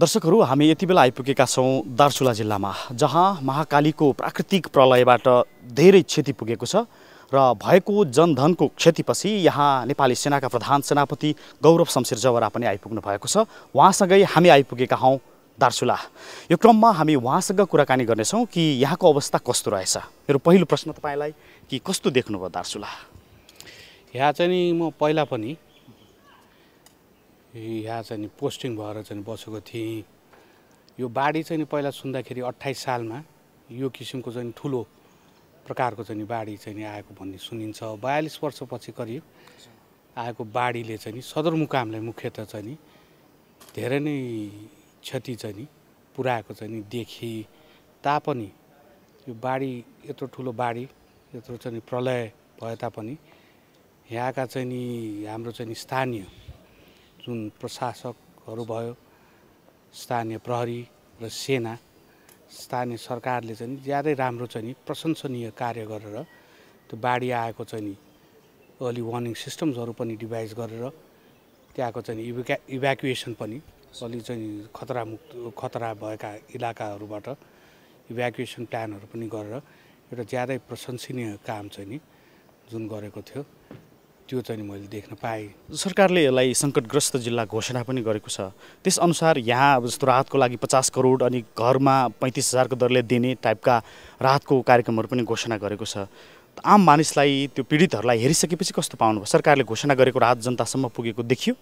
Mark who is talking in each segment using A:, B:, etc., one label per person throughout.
A: दर्शकहरू हामी यति बेला आइपुगेका छौं दार्चुला जिल्लामा, जहाँ महाकालीको प्राकृतिक प्रलयबाट धेरै क्षति पुगेको छ र भएको जनधनको क्षतिपछि यहाँ नेपाली सेनाका प्रधान सेनापति गौरव शमशेर JBR पनि आइपुग्नु भएको छ। उहाँसँगै हामी आइपुगेका हौं दार्चुला। यो क्रममा हामी उहाँसँग कुराकानी गर्नेछौं कि यहाँको अवस्था कस्तो रहेछ। मेरो पहिलो प्रश्न तपाईलाई कि कस्तो देख्नुभयो दार्चुला?
B: यहाँ चाहिँ म पहिला पनि यहाँ चाहिँ पोस्टिङ भएर चाहिँ बसेको थिएँ। यो बाढी चाहिँ पहिला सुन्दाखेरि 28 सालमा यो किसिमको चाहिँ ठुलो प्रकारको चाहिँ बाढी चाहिँ आएको भन्ने सुनिन्छ। 42 वर्षपछि करिब आएको बाढीले चाहिँ सदरमुकामलाई मुख्यतः चाहिँ धेरै नै क्षति चाहिँ पुर्याएको चाहिँ देखि तापनि यो बाढी यत्रो ठुलो बाढी यत्रो चाहिँ प्रलय भए तापनि यहाँका चाहिँ हाम्रो चाहिँ स्थानीय जुन प्रशासकहरू भयो, स्थानीय प्रहरी र सेना, स्थानीय सरकारले चाहिँ ज्यादै राम्रो चाहिँ प्रशंसनीय कार्य गरेर त्यो बाढी आएको चाहिँ अर्ली वार्निङ सिस्टम्सहरू पनि डिभाइस गरेर त्यहाँको चाहिँ इभ्याकुएसन पनि अलि चाहिँ खतरा भएका इलाकाहरूबाट इभ्याकुएसन प्लानहरू पनि गरेर एउटा ज्यादै प्रशंसनीय काम चाहिँ जुन गरेको थियो त्यो चाहिँ मैले देख्न पाएँ।
A: सरकारले यसलाई सङ्कटग्रस्त जिल्ला घोषणा पनि गरेको छ। त्यसअनुसार यहाँ अब जस्तो राहतको लागि 50 करोड अनि घरमा 35,000 को दरले दिने टाइपका राहतको कार्यक्रमहरू पनि घोषणा गरेको छ। आम मानिसलाई त्यो पीडितहरूलाई हेरिसकेपछि कस्तो पाउनुभयो? सरकारले घोषणा गरेको राहत जनतासम्म पुगेको देखियो?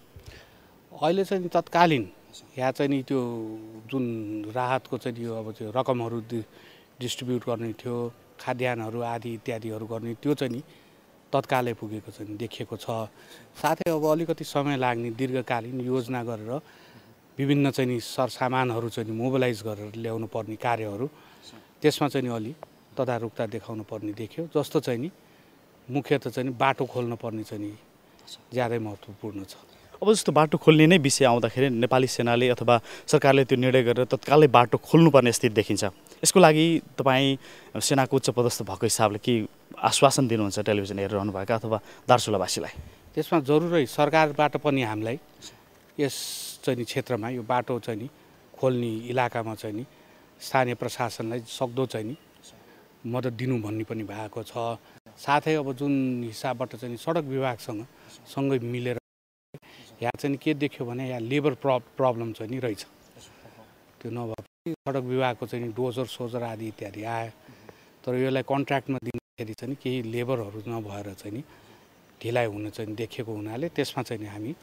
B: अहिले चाहिँ तत्कालीन यहाँ चाहिँ त्यो जुन राहतको चाहिँ यो अब त्यो रकमहरू डिस्ट्रिब्युट गर्ने थियो, खाद्यान्नहरू आदि इत्यादिहरू गर्ने त्यो चाहिँ तत्कालै पुगेको चाहिँ देखिएको छ। साथै अब अलिकति समय लाग्ने दीर्घकालीन योजना गरेर विभिन्न चाहिँ सरसामानहरू चाहिँ मोबिलाइज गरेर ल्याउनु पर्ने कार्यहरू त्यसमा चाहिँ अलि तदारुकता देखाउनु पर्ने देखियो। जस्तो चाहिँ मुख्यतः चाहिँ बाटो खोल्न पर्ने चाहिँ ज्यादै महत्त्वपूर्ण छ।
A: अब जस्तो बाटो खोल्ने नै विषय आउँदाखेरि नेपाली सेनाले अथवा सरकारले त्यो निर्णय गरेर तत्कालै बाटो खोल्नुपर्ने स्थिति देखिन्छ। यसको लागि तपाईँ सेनाको उच्च पदस्थ भएको हिसाबले के आश्वासन दिनुहुन्छ टेलिभिजन हेरिरहनुभएका अथवा दार्चुलावासीलाई?
B: त्यसमा जरुरै सरकारबाट पनि हामीलाई यस चाहिँ क्षेत्रमा यो बाटो चाहिँ खोल्ने इलाकामा चाहिँ स्थानीय प्रशासनलाई सक्दो चाहिँ मद्दत दिनु भन्ने पनि भएको छ। साथै अब जुन हिसाबबाट चाहिँ सडक विभागसँग सँगै मिलेर यहाँ चाहिँ के देख्यो भने यहाँ लेबर प्रब्लम चाहिँ रहेछ। त्यो नभए सडक विभागको चाहिँ डोजर सोजर आदि इत्यादि आयो, तर यसलाई कन्ट्र्याक्टमा दिँदाखेरि चाहिँ केही लेबरहरू नभएर चाहिँ ढिलाइ हुन चाहिँ देखेको हुनाले त्यसमा चाहिँ हामी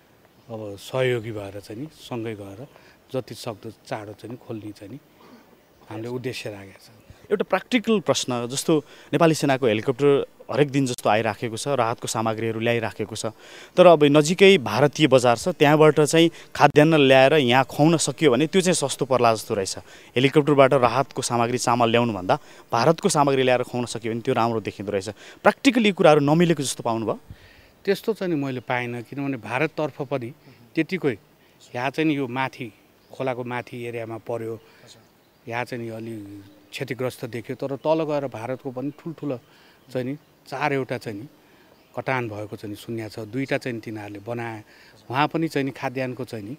B: अब सहयोगी भएर चाहिँ सँगै गएर जति सक्दो चाँडो चाहिँ खोल्ने चाहिँ हामीले उद्देश्य राखेको छ।
A: एउटा प्र्याक्टिकल प्रश्न, जस्तो नेपाली सेनाको हेलिकप्टर हरेक दिन जस्तो आइराखेको छ, राहतको सामग्रीहरू ल्याइराखेको छ, तर अब नजिकै भारतीय बजार छ, त्यहाँबाट चाहिँ खाद्यान्न ल्याएर यहाँ खुवाउन सकियो भने त्यो चाहिँ सस्तो पर्ला जस्तो रहेछ। हेलिकप्टरबाट राहतको सामग्री चामल ल्याउनुभन्दा भारतको सामग्री ल्याएर खुवाउन सक्यो भने त्यो राम्रो देखिँदो रहेछ। प्र्याक्टिकली कुराहरू नमिलेको जस्तो पाउनुभयो?
B: त्यस्तो चाहिँ मैले पाइनँ, किनभने भारततर्फ पनि त्यतिकै यहाँ चाहिँ यो माथि खोलाको माथि एरियामा पर्यो, यहाँ चाहिँ अलि क्षतिग्रस्त देखियो, तर तल गएर भारतको पनि ठुल्ठुलो चाहिँ 4वटा चाहिँ कटान भएको चाहिँ सुन्या छ। 2टा चाहिँ तिनीहरूले बनाए, वहाँ पनि चाहिँ खाद्यान्नको चाहिँ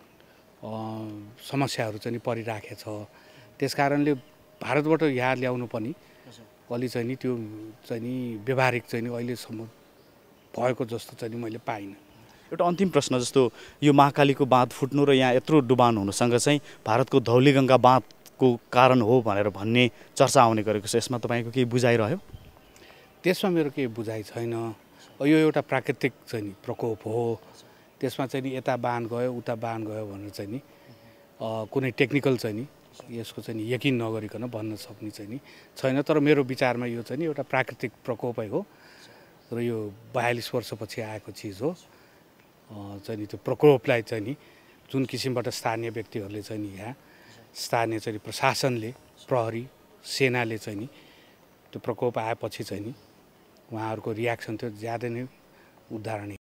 B: समस्याहरू चाहिँ परिराखेको छ। त्यसकारणले भारतबाट यहाँ ल्याउनु पनि अलि चाहिँ त्यो चाहिँ व्यवहारिक चाहिँ अहिलेसम्म भएको जस्तो चाहिँ मैले पाइनँ।
A: एउटा अन्तिम प्रश्न, जस्तो यो महाकालीको बाँध फुट्नु र यहाँ यत्रो डुबान हुनुसँग चाहिँ भारतको धौलीगङ्गा बाँधको कारण हो भनेर भन्ने चर्चा आउने गरेको छ। यसमा तपाईँको केही बुझाइ रह्यो?
B: त्यसमा मेरो केही बुझाइ छैन। यो एउटा प्राकृतिक चाहिँ प्रकोप हो, त्यसमा चाहिँ यता बाँध गयो उता बाँध गयो भनेर चाहिँ कुनै टेक्निकल चाहिँ यसको चाहिँ यकिन नगरिकन भन्न सक्ने चाहिँ छैन। तर मेरो विचारमा यो चाहिँ एउटा प्राकृतिक प्रकोपै हो र यो 42 वर्षपछि आएको चिज हो। चाहिँ त्यो प्रकोपलाई चाहिँ जुन किसिमबाट स्थानीय व्यक्तिहरूले चाहिँ यहाँ स्थानीय चाहिँ प्रशासनले, प्रहरी, सेनाले चाहिँ त्यो प्रकोप आएपछि चाहिँ उहाँहरूको रियाक्सन थियो ज्यादै नै उदाहरणीय।